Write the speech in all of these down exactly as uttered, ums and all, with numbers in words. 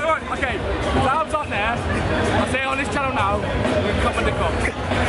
right, okay. Clouds up there. I say on this channel now, we're coming to come.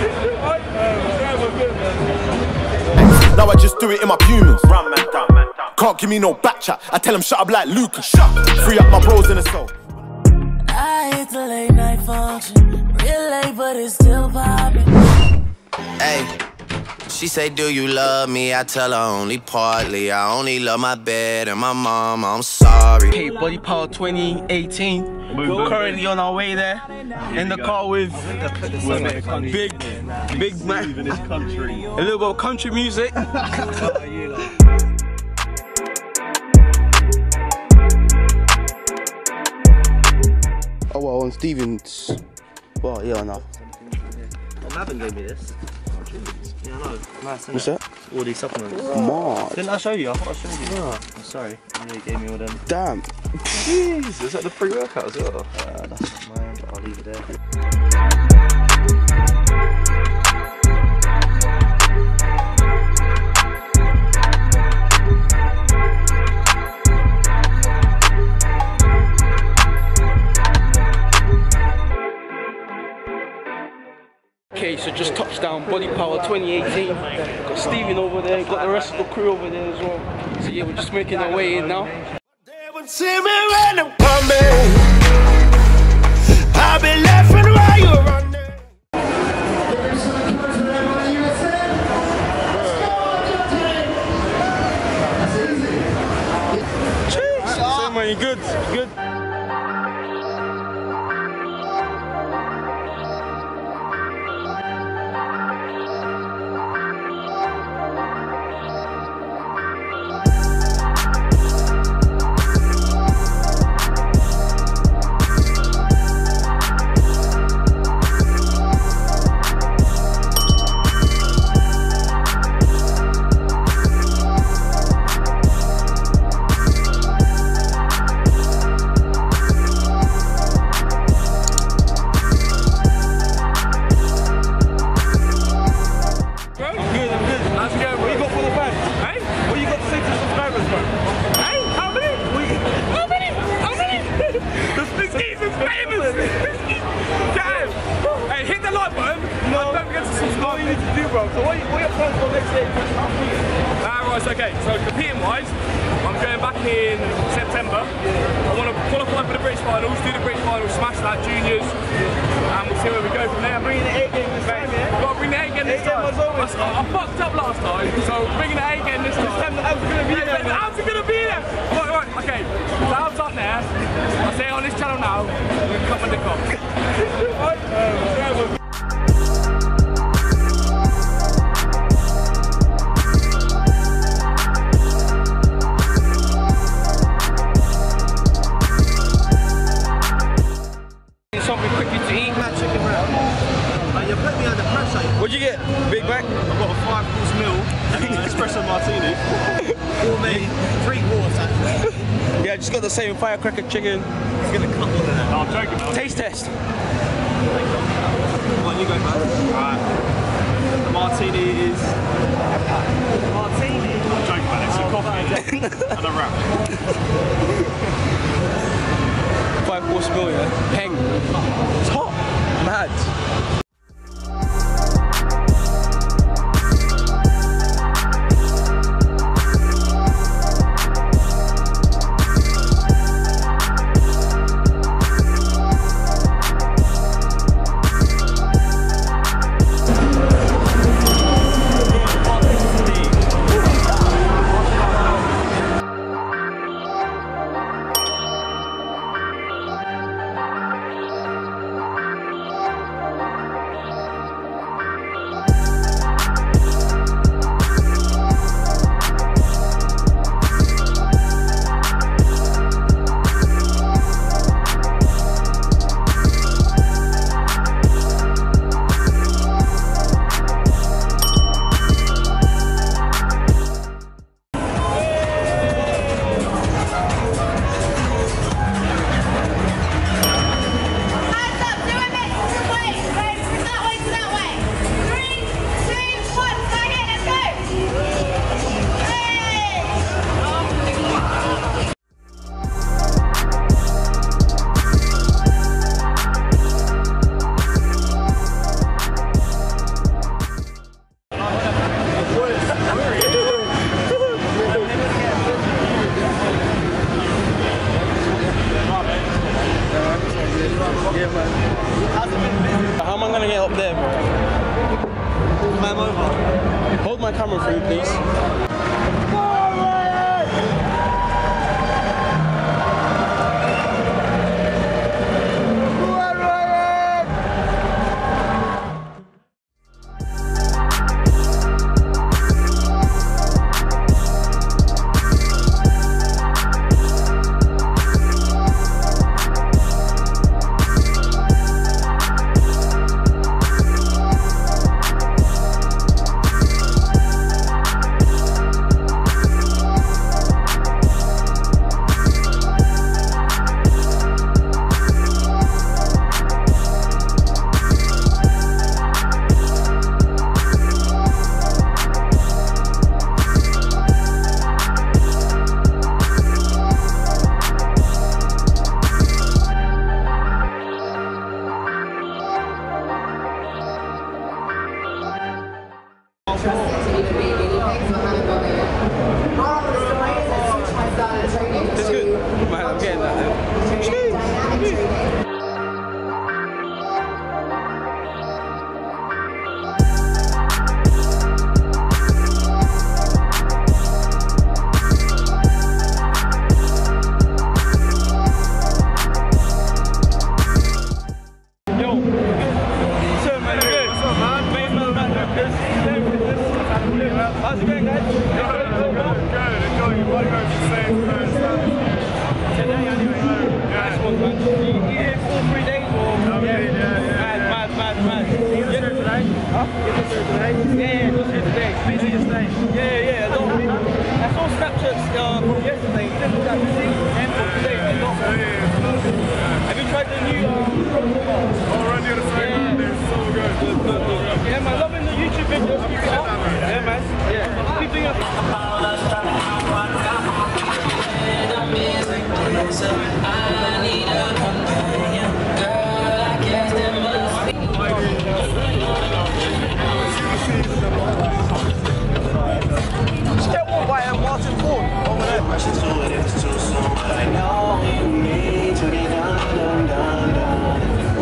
Now I just do it in my Pumas. Run, man, down, man, down. Can't give me no back chat. I tell him shut up like Lucas. Shut. Free up my bros in the soul. I hit the late night function. Real late, but it's still popping. Hey, she say, do you love me? I tell her only partly. I only love my bed and my mom. I'm sorry. Hey, Bodypower twenty eighteen. We're currently on our way there. In the car with big, big man. A little bit of country music. Oh well, on Stevens. Well, yeah, enough. Well, Mavin gave me this. Yeah, I know. Nice, What's that? All these supplements. Mad. Didn't I show you? I thought I showed you. Oh, I'm sorry. Yeah, he gave me all them. Damn. Jeez, is that the pre-workout as well? Uh, that's not mine, but I'll leave it there. Okay, so just touched down Bodypower twenty eighteen. Got Steven over there, got the rest of the crew over there as well. So yeah, we're just making our way in now. They would see me when I'm coming. I'll be laughing while you're running. Cheers! So man, you good? Good? Okay, so competing wise, I'm going back in September. I want to qualify for the British finals, do the British finals, smash that juniors, and we'll see where we go from there. Bringing the A game this time, yeah? We've got to bring the A game this time. I, I fucked up last time, so bringing the A game this time. This time the abs are going to be there. The abs are going to be there. Right, right, okay. Clouds up there. I say on this channel now, we're coming to come. Something quickly to eat. That chicken wrap. Uh, you put me under pressure. What'd you get? Big back? I've got a five course meal, uh, espresso martini, or maybe three quarters actually. Yeah, just got the same firecracker chicken. Let's get a couple of them. No, I'm joking, man. Taste test. Come on, you go first. Alright. The martini is... Martini? I'm joking, man. It's a coffee and a wrap. Five course meal, yeah. Peng. It's hot. Mad. Yeah, man. How am I gonna get up there, bro? Climb over. Hold my camera for me, please. How's it going, guys? Good, good. Enjoy your Bodypower success. Today, anyway. Nice one, man. You here for three days or? Yeah, yeah, yeah. Mad, mad, mad, mad. You just here today? Huh? You just here today? Yeah, just here today. Busiest day? Yeah, yeah. A lot of people. I saw Snapchats uh, from yesterday. You didn't look that busy. And from today, a lot. Have you tried the new protocol? Oh, right near the side. Yeah. They're so good. Good, good, good. Yeah, man. Loving the YouTube videos. Keep it up. Yeah, man. Yeah. Keep doing it. I need a companion. Girl, I guess there must be. Just get one by a Martin Ford over there. Rushing to it, it's too soon. I know you need to get down, down, down,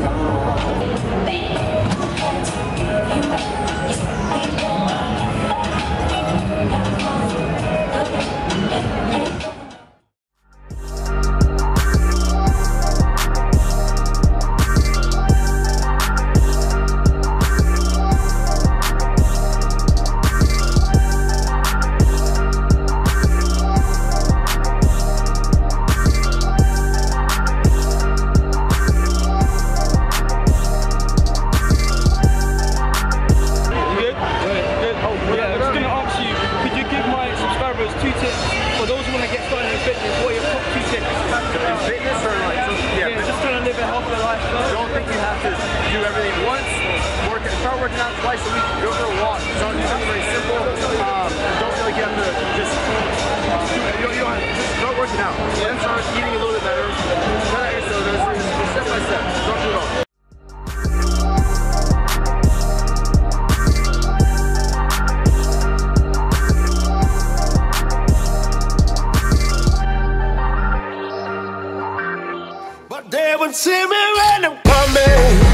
working out twice a week, go for a walk. So it's something very simple. Um, don't feel like you have to just, you don't, you don't have to just start working out. Then start eating a little bit better. So there's step by step. Don't do it all. But they would see me when I'm coming.